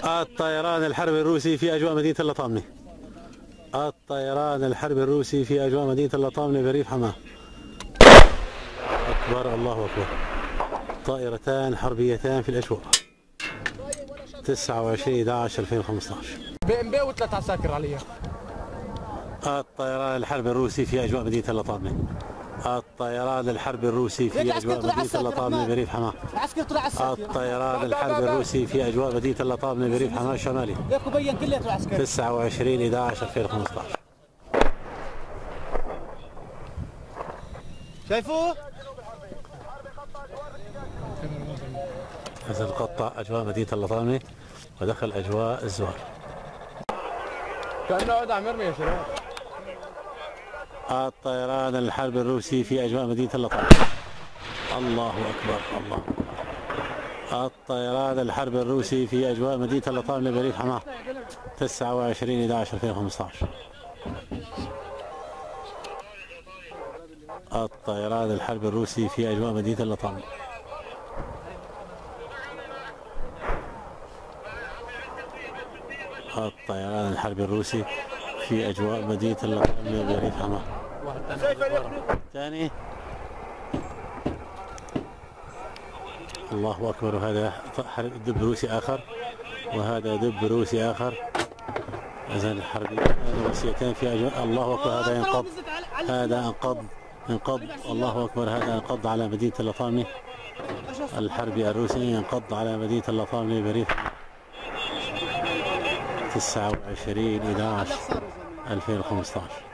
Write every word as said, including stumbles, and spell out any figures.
الطيران الحربي الروسي في أجواء مدينة اللطامنة. الطيران الحربي الروسي في أجواء مدينة اللطامنة بريف حماه. أكبر، الله أكبر. طائرتان حربيتان في الأجواء. تسعة وعشرين أحد عشر ألفين وخمسة عشر. بي ام بي وثلاث عساكر عليها. الطيران الحربي الروسي في أجواء مدينة اللطامنة. الطيران الحربي الروسي في أجواء مدينة اللطامنة بريف حماه. الطيران الحربي الروسي في أجواء مدينة اللطامنة بريف حماه الشمالي. تسعة وعشرين أحد عشر ألفين وخمسة عشر. شايفوه؟ نزل قطع أجواء مدينة اللطامنة ودخل أجواء الزوار. كأنه قاعد عم يرمي يا شباب. الطيران الحربي الروسي في أجواء مدينة اللطامنة. الله أكبر، الله. الطيران الحربي الروسي في أجواء مدينة اللطامنة بريف حماه. تسعة وعشرين أحد عشر ألفين وخمسة عشر. الطيران الحربي الروسي في أجواء مدينة اللطامنة. الطيران الحربي الروسي في أجواء مدينة اللطامنة بريف حماه. ثاني. الله أكبر. وهذا دب روسي آخر، وهذا دب روسي آخر. إذن حربيتان روسيتان في أجواء. الله أكبر. هذا ينقض، هذا انقض انقض الله أكبر. هذا انقض على مدينة اللطامنة. الحربي الروسي ينقض على مدينة اللطامنة بريف تسعة وعشرين أحد عشر ألفين وخمسة عشر.